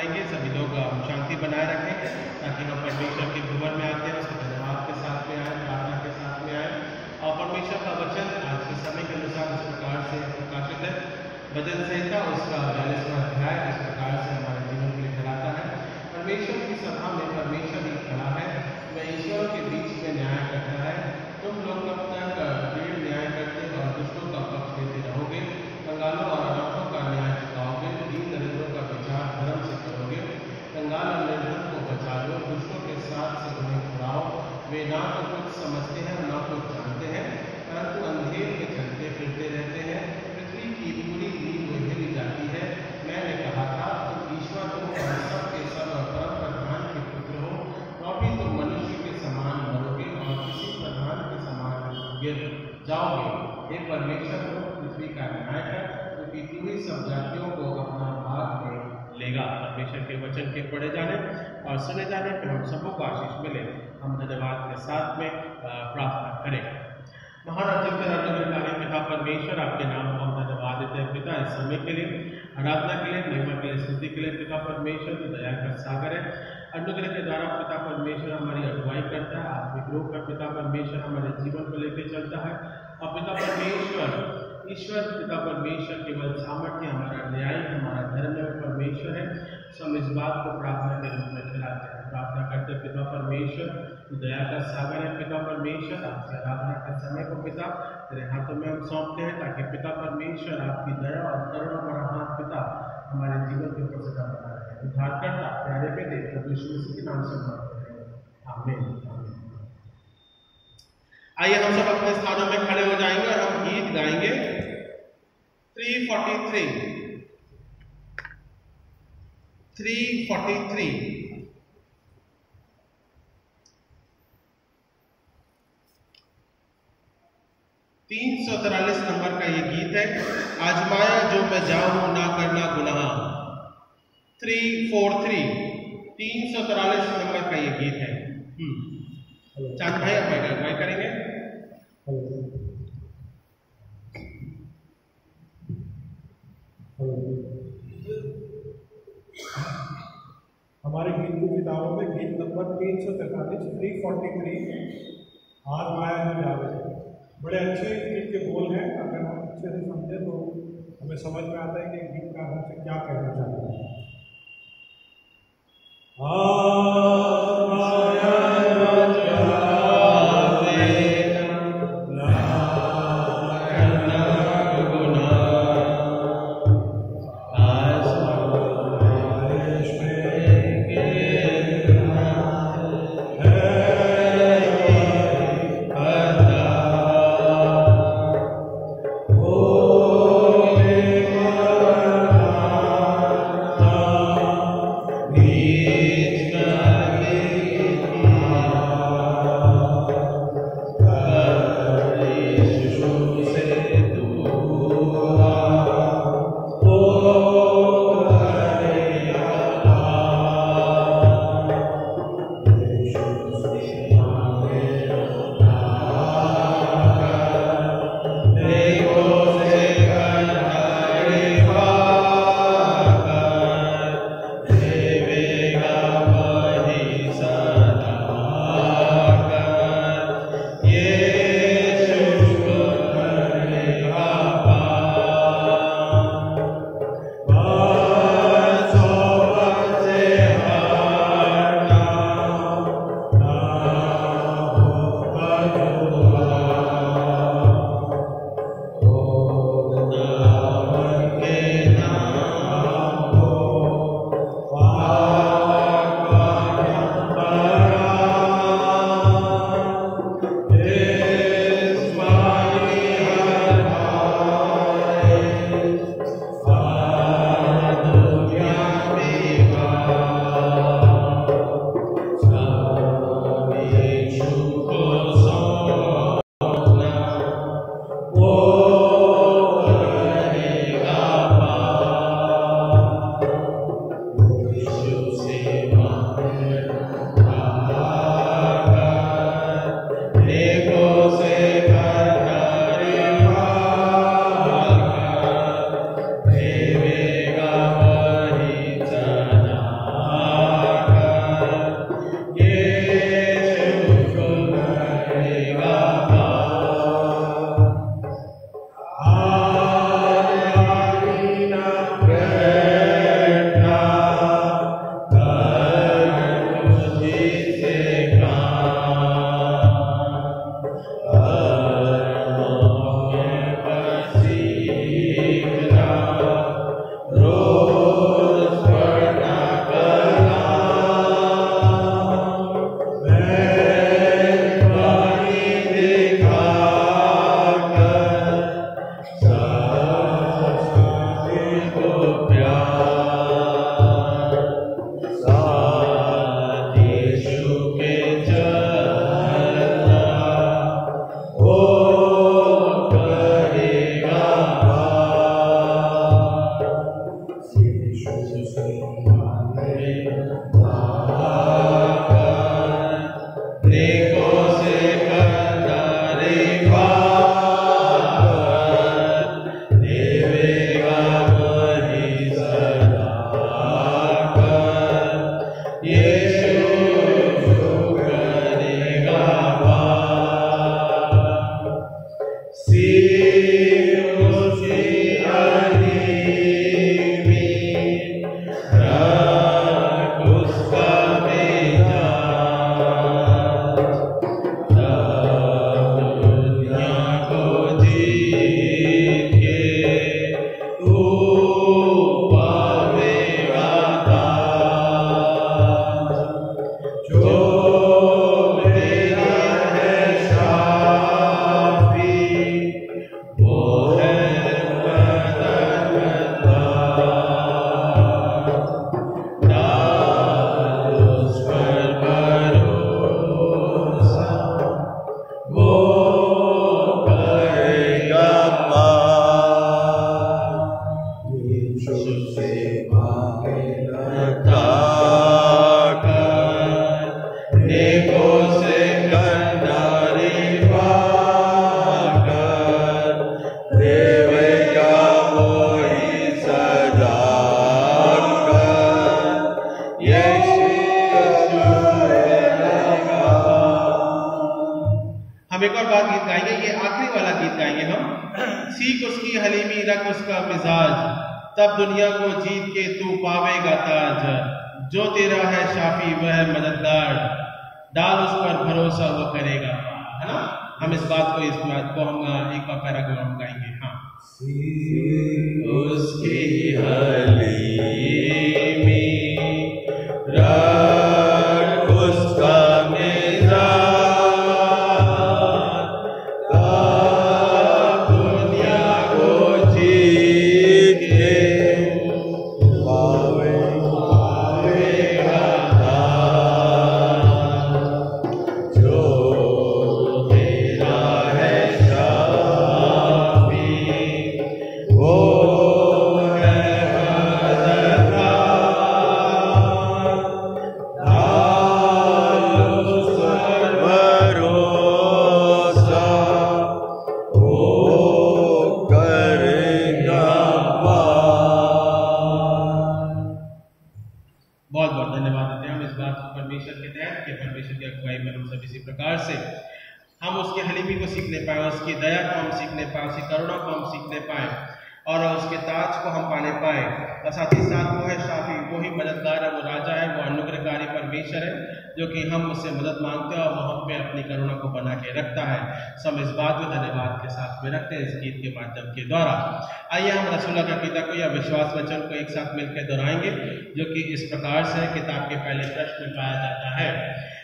फरमाएंगे। सभी लोग शांति बनाए रखें ताकि हम परमेश्वर के भवन में आते हैं उसके धन्यवाद के साथ में आए, प्रार्थना के साथ में आए। और परमेश्वर का वचन आज के समय के अनुसार इस प्रकार से प्रकाशित है। भजन संहिता उसका 42वां अध्याय इस प्रकार से हमारे जीवन के लिए कहलाता है। परमेश्वर की सभा में परमेश्वर ही खड़ा है, वह ईश्वर के बीच में न्याय करता है। तुम लोग कब तक भीड़ न्याय करते और दुष्टों का पक्ष लेते रहोगे? कंगालों और अनाथों का न्याय चुकाओगे, दीन दरिद्रों का विचार धर्म से करोगे। कंगाल और निर्धन को बचा लो, दुष्टों के साथ से उन्हें छुड़ाओ। वे ना तो कुछ समझते हैं और ना कुछ जानते हैं, परंतु अंधेर में चलते फिरते रहते हैं। पृथ्वी की पूरी नींव हिल जाती है। मैंने कहा था तुम ईश्वर हो और सबके सब परम प्रधान के पुत्र हो, तो भी तुम मनुष्य के समान मरोगे और किसी प्रधान के समान गिर जाओगे। हे परमेश्वर हो, पृथ्वी का न्याय कर, क्योंकि तू ही सब जातियों को अपना भाग में लेगा। परमेश्वर के वचन के पढ़े जाने और सुने जाने पर हम सबों को आशीष मिले। हम धन्यवाद के साथ में प्रार्थना करें। महान अनुग्रहकारी पिता परमेश्वर, आपके नाम को हम धन्यवाद देते हैं पिता, इस समय के लिए, आराधना के लिए, महिमा के लिए, स्तुति के लिए। पिता परमेश्वर तो दया का सागर है, अनुग्रह के द्वारा पिता परमेश्वर हमारी अगुवाई करता है। आत्मिक रूप में पिता परमेश्वर हमारे जीवन को लेकर चलता है। और पिता परमेश्वर ईश्वर पिता परमेश्वर केवल सामर्थ्य हमारा न्याय हमारा धर्म है, परमेश्वर है। हम इस बात को प्रार्थना के रूप में चलाते हैं, प्रार्थना करते पिता परमेश्वर, दया का सागर है पिता परमेश्वर। आपसे आराधना के समय को पिता तेरे हाथों में हम सौंपते हैं, ताकि पिता परमेश्वर आपकी दया और करुणा भरा हाथ पिता हमारे जीवन के ऊपर सदा बना रहे। उद्धारकर्ता प्यारे बेटे प्रभु यीशु मसीह के नाम से मांगते हैं, आमीन। आइए हम सब अपने स्थानों में खड़े हो जाएंगे और हम गीत गाएंगे 343। तीन 343 नंबर का ये गीत है। आजमाया जो मैं जाऊं ना करना गुनाह। 343 नंबर का ये गीत है। चांद भाई आप अगुवाई करेंगे। हमारे गीत की किताबों में गीत नंबर 343 आज माया में जावे। बड़े अच्छे गीत के बोल हैं। अगर हम अच्छे से समझे तो हमें समझ में आता है कि गीत का हमसे क्या कहना चाहते हैं। Oh गाएंगे, ये आखिरी वाला गीत गाएंगे हम। सीख उसकी हलीमी रख उसका मिजाज, तब दुनिया को जीत के तू पावेगा ताज। जो तेरा है शाफी वह है मददगार, डाल उस पर भरोसा वो करेगा, है ना। हम इस बात को हम एक बार पैराग्राफ हम गाएंगे। हाँ, उसकी हलीमी रख उसका हम उसके हलीमी को सीखने पाए, उसकी दया को हम सीखने पाए, उसकी करुणा को हम सीखने पाए और उसके ताज को हम पाने पाए। और साथ ही साथ वो है शाफी, वो ही मददगार है, वो राजा है, वो अनुग्रहकारी परमेश्वर है जो कि हम उससे मदद मांगते हैं और वो हम पे अपनी करुणा को बना के रखता है। सो हम इस बात में धन्यवाद के साथ में रखते हैं इस गीत के माध्यम के द्वारा। आइए हम रसूल का पिता को या विश्वास वचन को एक साथ मिलकर दोहराएंगे जो कि इस प्रकार से किताब के पहले प्रश्न में पाया जाता है।